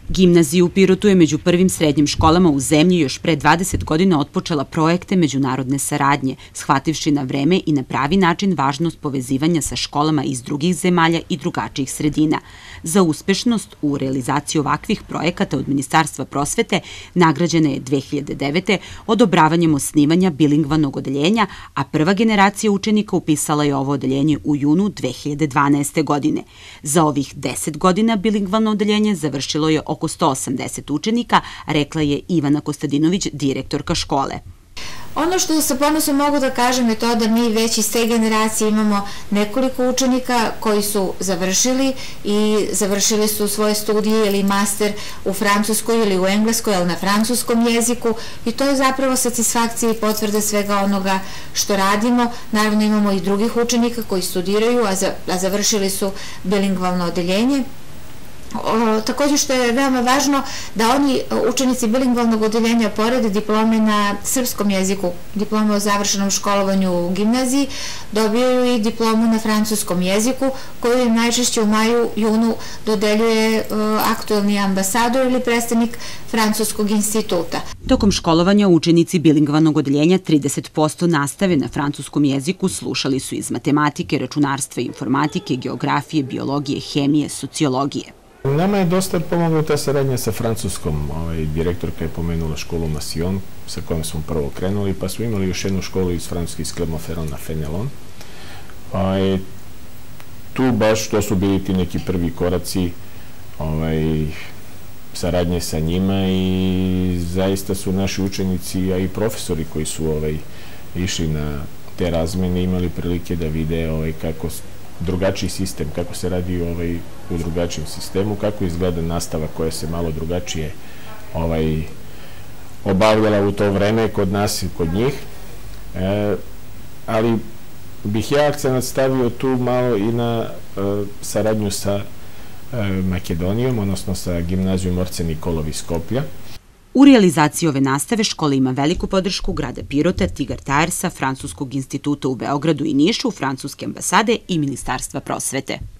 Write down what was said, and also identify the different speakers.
Speaker 1: Gimnazija u Pirotu je među prvim srednjim školama u zemlji još pre 20 godina otpočela projekte međunarodne saradnje, shvativši na vreme i na pravi način važnost povezivanja sa školama iz drugih zemalja i drugačijih sredina. Za uspešnost u realizaciji ovakvih projekata od Ministarstva prosvete nagrađena je 2009. odobravanjem osnivanja bilingvanog odeljenja, a prva generacija učenika upisala je ovo odeljenje u junu 2012. godine. Za ovih 10 godina bilingvano odeljenje završilo je oko 180 učenika, rekla je Ivana Kostadinović, direktorka škole.
Speaker 2: Ono što sa ponosom mogu da kažem je to da mi već iz te generacije imamo nekoliko učenika koji su završili su svoje studije ili master u francuskoj ili u engleskoj, ali na francuskom jeziku, i to je zapravo satisfakcija i potvrda svega onoga što radimo. Naravno, imamo i drugih učenika koji studiraju, a završili su bilingvalno odeljenje. Također što je veoma važno da oni učenici bilingvalnog odeljenja pored diplome na srpskom jeziku, diplome o završenom školovanju u gimnaziji, dobijaju i diplomu na francuskom jeziku koju im najčešće u maju, junu dodeljuje aktuelni ambasador ili predstavnik Francuskog instituta.
Speaker 1: Tokom školovanja učenici bilingvanog odeljenja 30% nastave na francuskom jeziku slušali su iz matematike, računarstva, informatike, geografije, biologije, hemije, sociologije.
Speaker 3: Nama je dosta pomogla ta saradnja sa francuskom. Direktorka je pomenula školu Massillon, sa kojom smo prvo krenuli, pa smo imali još jednu školu iz Francuske, iz Clermont-Ferrand na Fenelon. Tu baš to su bili ti neki prvi koraci saradnje sa njima i zaista su naši učenici, a i profesori koji su išli na te razmene imali prilike da vide kako drugačiji sistem, kako se radi u drugačijem sistemu, kako izgleda nastava koja se malo drugačije obavljala u to vreme kod nas i kod njih. Ali bih ja akcenat stavio tu malo i na saradnju sa Makedonijom, odnosno sa gimnazijom Orce Nikolov iz Skoplja.
Speaker 1: U realizaciji ove nastave škola ima veliku podršku grada Pirota, Tigar Tajersa, Francuskog instituta u Beogradu i Nišu, Francuske ambasade i Ministarstva prosvete.